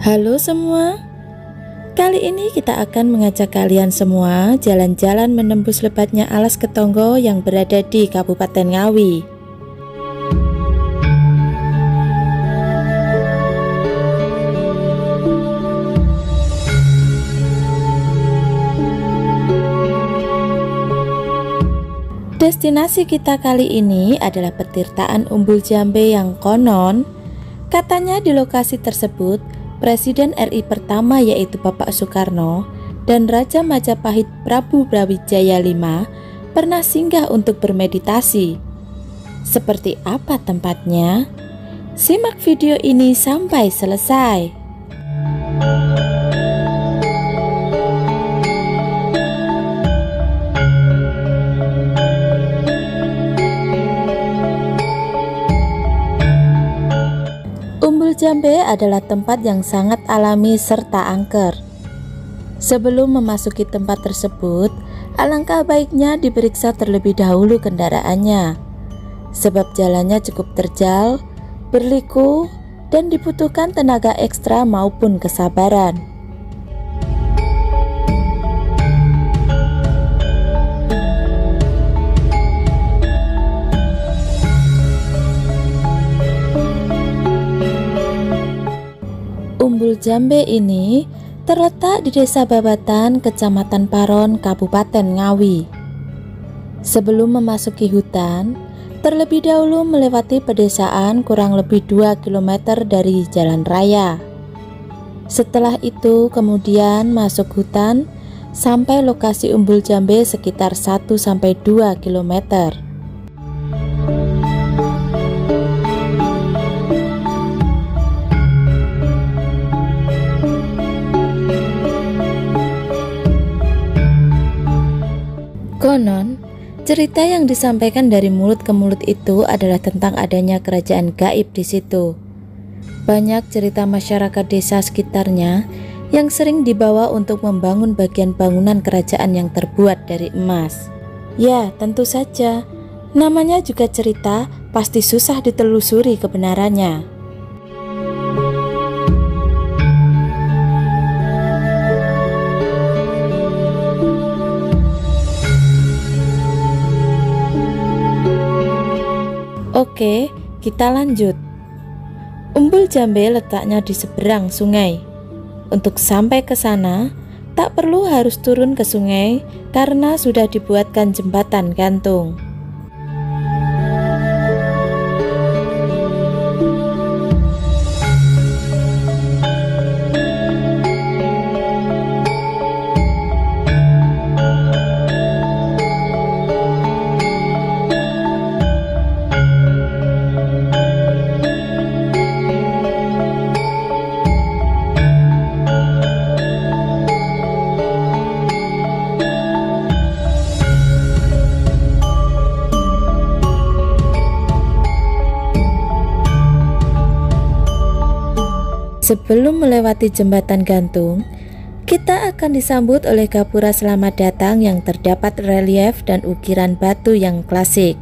Halo semua, kali ini kita akan mengajak kalian semua jalan-jalan menembus lebatnya alas Ketonggo yang berada di Kabupaten Ngawi. Destinasi kita kali ini adalah petirtaan Umbul Jambe yang konon katanya di lokasi tersebut Presiden RI pertama yaitu Bapak Soekarno dan Raja Majapahit Prabu Brawijaya V pernah singgah untuk bermeditasi. Seperti apa tempatnya? Simak video ini sampai selesai. Umbul Jambe adalah tempat yang sangat alami serta angker. Sebelum memasuki tempat tersebut, alangkah baiknya diperiksa terlebih dahulu kendaraannya, sebab jalannya cukup terjal, berliku, dan dibutuhkan tenaga ekstra maupun kesabaran. Umbul Jambe ini terletak di Desa Babatan, Kecamatan Paron, Kabupaten Ngawi. Sebelum memasuki hutan, terlebih dahulu melewati pedesaan kurang lebih 2 km dari jalan raya. Setelah itu kemudian masuk hutan sampai lokasi Umbul Jambe sekitar 1-2 km. Konon, cerita yang disampaikan dari mulut ke mulut itu adalah tentang adanya kerajaan gaib di situ. Banyak cerita masyarakat desa sekitarnya yang sering dibawa untuk membangun bagian bangunan kerajaan yang terbuat dari emas. Ya, tentu saja, namanya juga cerita, pasti susah ditelusuri kebenarannya. Oke, kita lanjut. Umbul Jambe letaknya di seberang sungai. Untuk sampai ke sana, tak perlu harus turun ke sungai karena sudah dibuatkan jembatan gantung. Sebelum melewati jembatan gantung, kita akan disambut oleh gapura selamat datang yang terdapat relief dan ukiran batu yang klasik.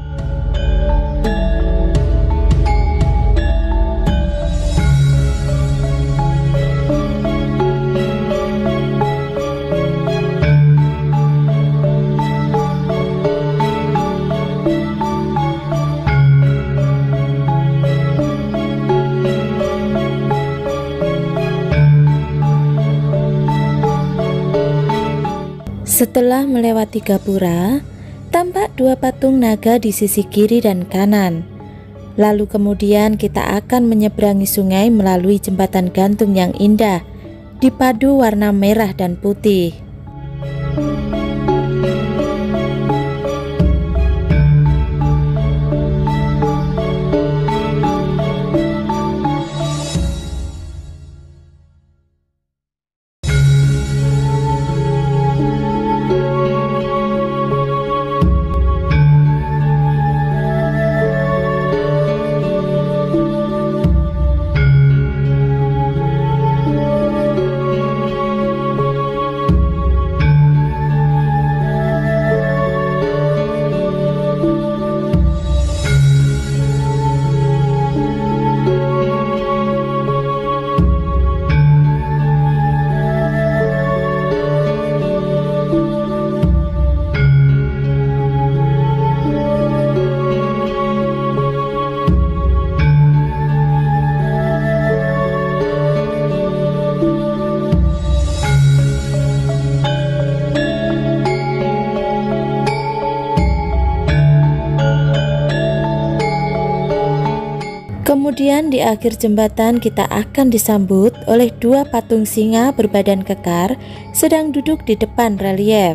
Setelah melewati gapura, tampak 2 patung naga di sisi kiri dan kanan. Lalu kemudian kita akan menyeberangi sungai melalui jembatan gantung yang indah, dipadu warna merah dan putih. Kemudian di akhir jembatan kita akan disambut oleh dua patung singa berbadan kekar sedang duduk di depan relief.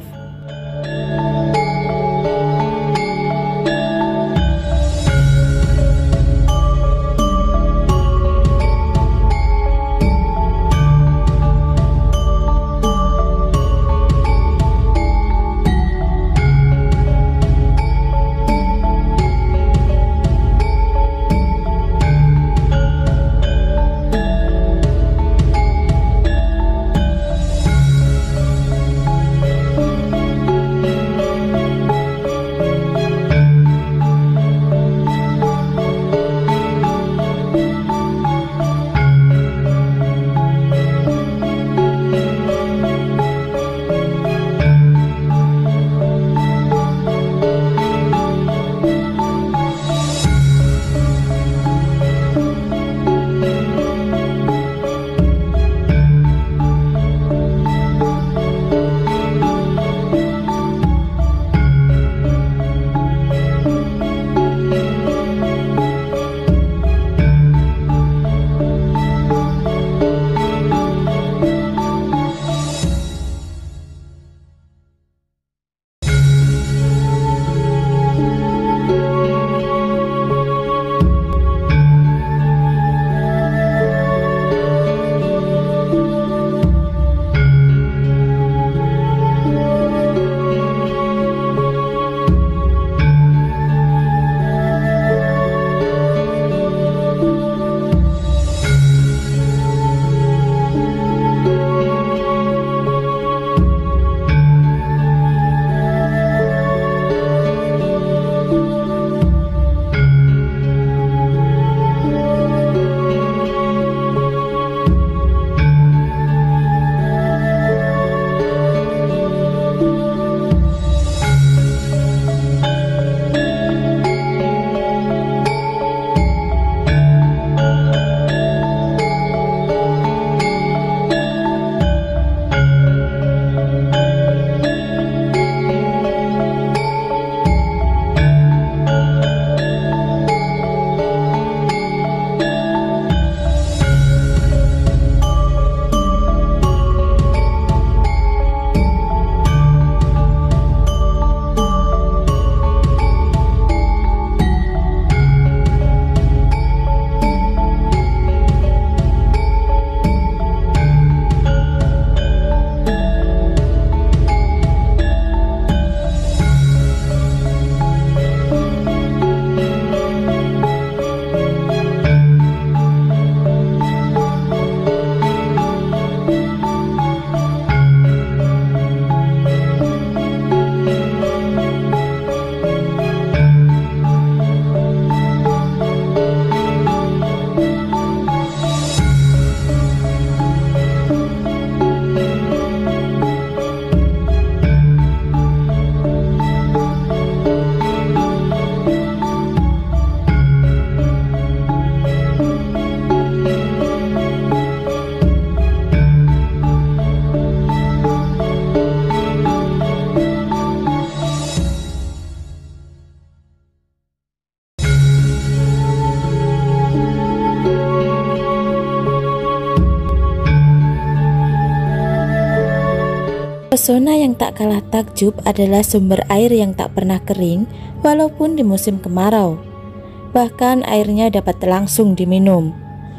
Pesona yang tak kalah takjub adalah sumber air yang tak pernah kering walaupun di musim kemarau. Bahkan airnya dapat langsung diminum.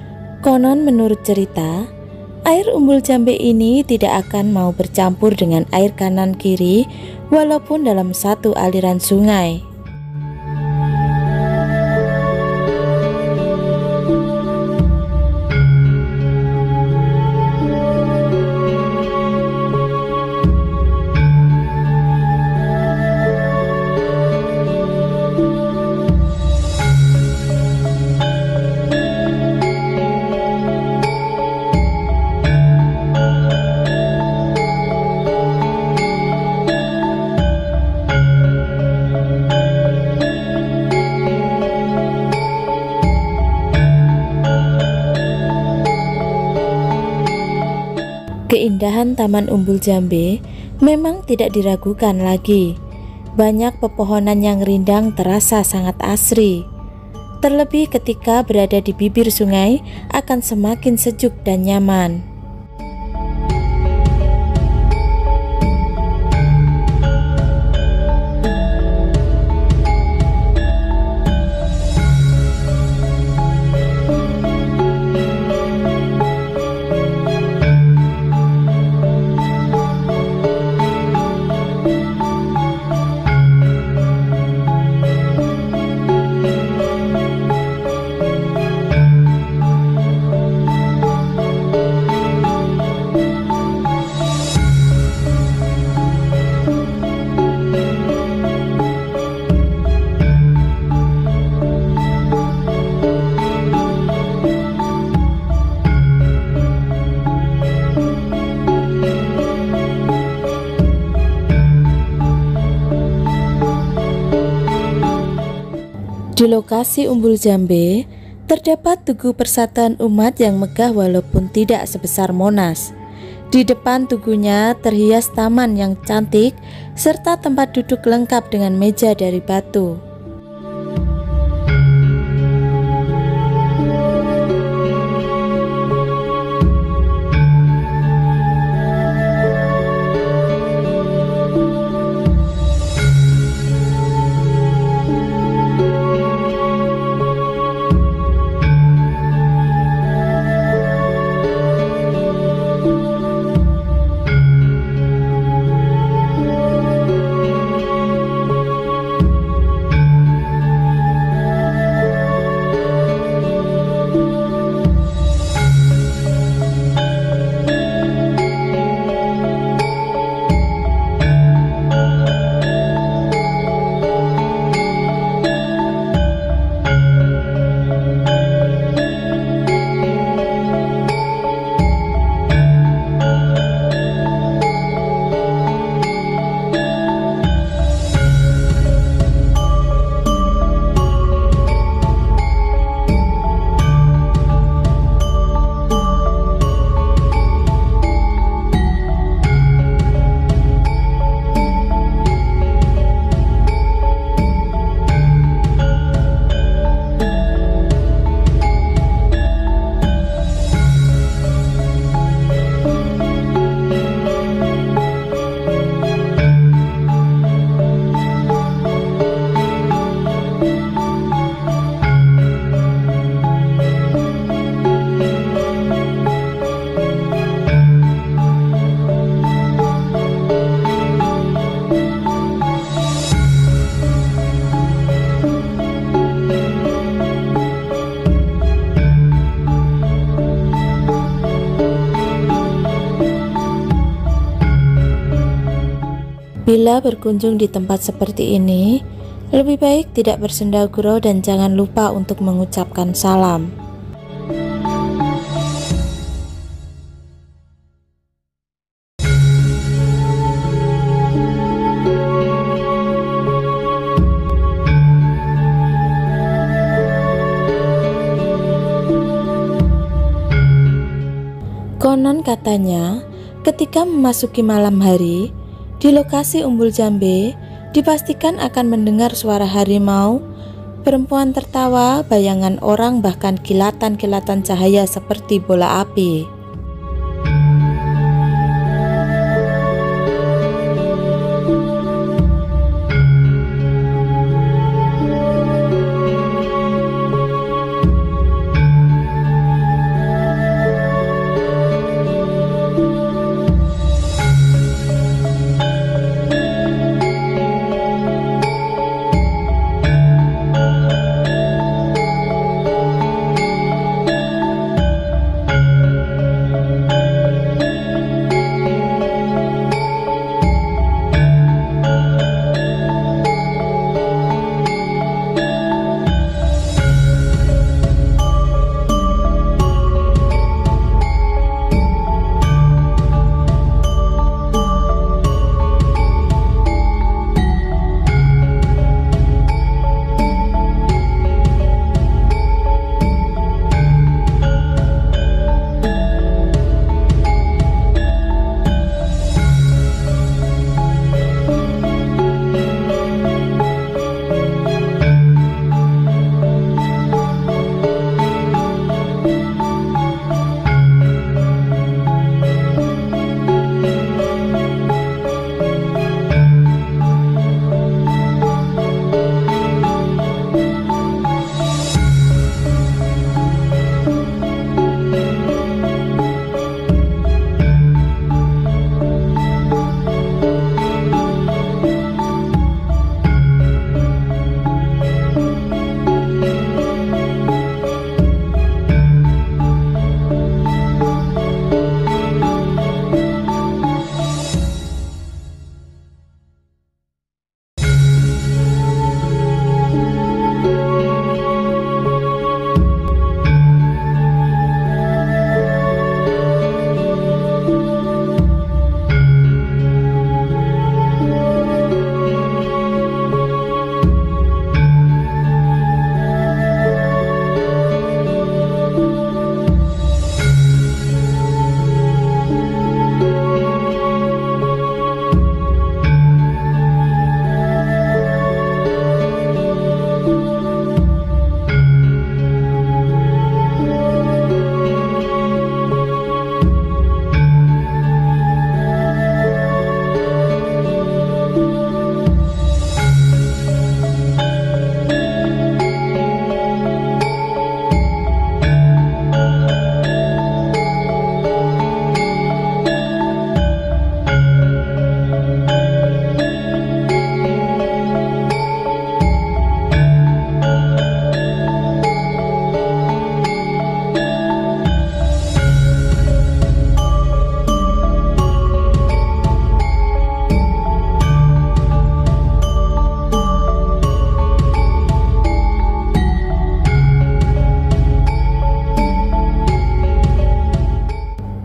Konon menurut cerita, air Umbul Jambe ini tidak akan mau bercampur dengan air kanan kiri walaupun dalam satu aliran sungai. Keindahan Taman Umbul Jambe memang tidak diragukan lagi. Banyak pepohonan yang rindang terasa sangat asri. Terlebih ketika berada di bibir sungai akan semakin sejuk dan nyaman. Di lokasi Umbul Jambe, terdapat Tugu Persatuan Umat yang megah walaupun tidak sebesar Monas. Di depan tugunya terhias taman yang cantik, serta tempat duduk lengkap dengan meja dari batu. Bila berkunjung di tempat seperti ini, lebih baik tidak bersenda gurau dan jangan lupa untuk mengucapkan salam. Konon katanya, ketika memasuki malam hari, di lokasi Umbul Jambe dipastikan akan mendengar suara harimau, perempuan tertawa, bayangan orang, bahkan kilatan-kilatan cahaya seperti bola api.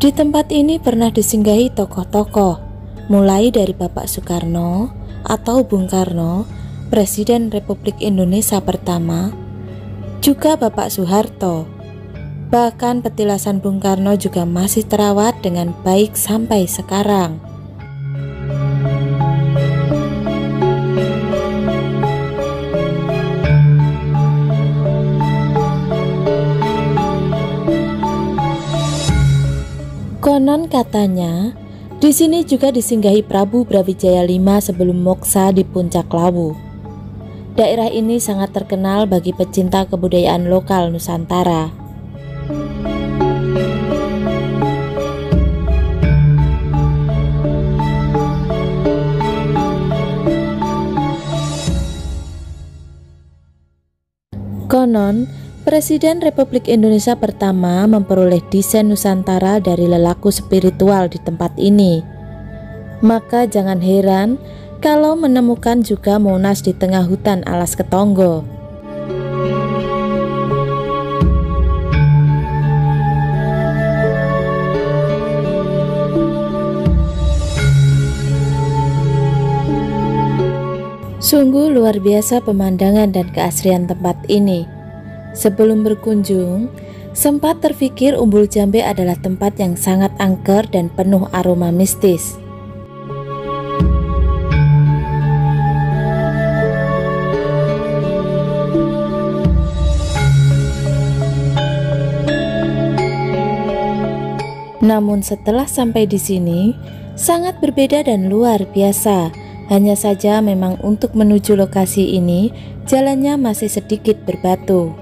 Di tempat ini pernah disinggahi tokoh-tokoh, mulai dari Bapak Soekarno atau Bung Karno, Presiden Republik Indonesia pertama, juga Bapak Soeharto. Bahkan petilasan Bung Karno juga masih terawat dengan baik sampai sekarang. Konon katanya, di sini juga disinggahi Prabu Brawijaya V sebelum moksa di Puncak Lawu. Daerah ini sangat terkenal bagi pecinta kebudayaan lokal Nusantara. Konon, Presiden Republik Indonesia pertama memperoleh desain Nusantara dari lelaku spiritual di tempat ini. Maka jangan heran kalau menemukan juga Monas di tengah hutan alas Ketonggo. Sungguh luar biasa pemandangan dan keasrian tempat ini. Sebelum berkunjung, sempat terpikir Umbul Jambe adalah tempat yang sangat angker dan penuh aroma mistis. Namun setelah sampai di sini, sangat berbeda dan luar biasa. Hanya saja memang untuk menuju lokasi ini, jalannya masih sedikit berbatu.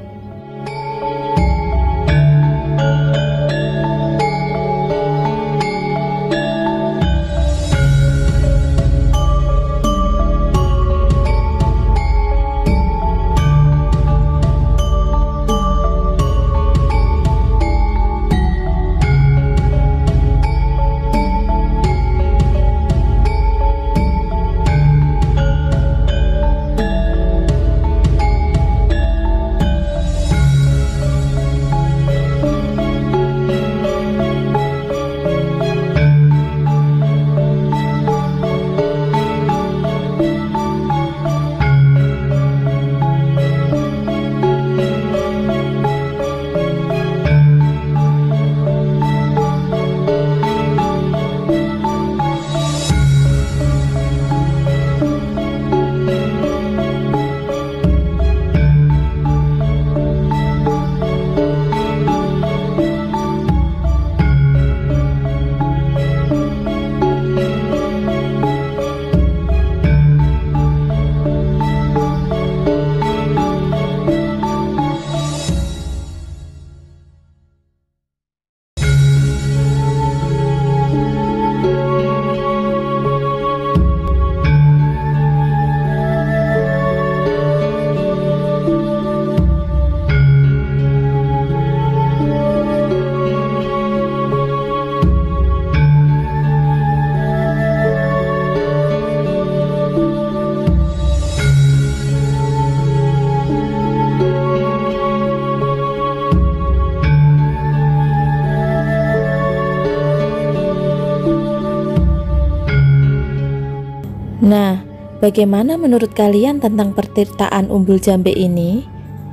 Nah, bagaimana menurut kalian tentang pertirtaan Umbul Jambe ini?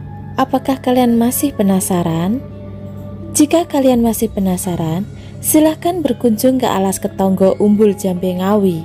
Apakah kalian masih penasaran? Jika kalian masih penasaran, silahkan berkunjung ke alas Ketonggo Umbul Jambe Ngawi.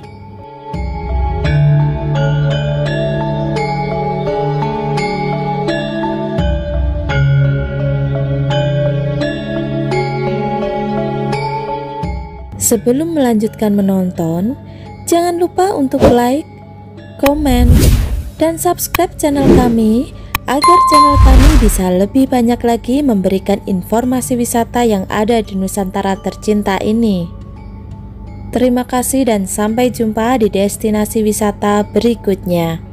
Sebelum melanjutkan menonton, jangan lupa untuk like, komen, dan subscribe channel kami agar channel kami bisa lebih banyak lagi memberikan informasi wisata yang ada di Nusantara tercinta ini. Terima kasih dan sampai jumpa di destinasi wisata berikutnya.